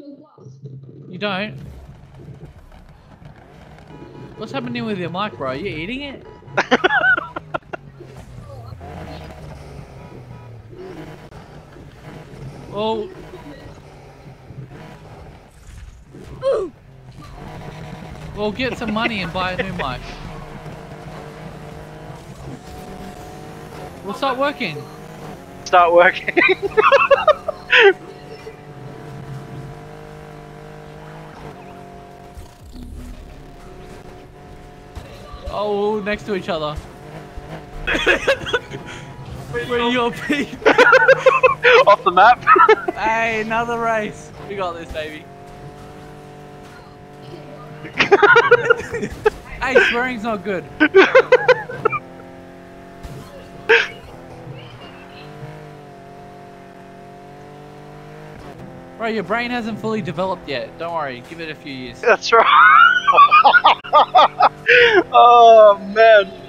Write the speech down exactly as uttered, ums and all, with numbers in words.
You don't? What's happening with your mic, bro? Are you eating it? Oh. Well, get some money and buy a new mic. We'll start working. Start working. Oh, next to each other. Bring your peep. Off the map. Hey, another race. We got this, baby. Hey, swearing's not good. Bro, your brain hasn't fully developed yet. Don't worry, give it a few years. That's right. Oh man.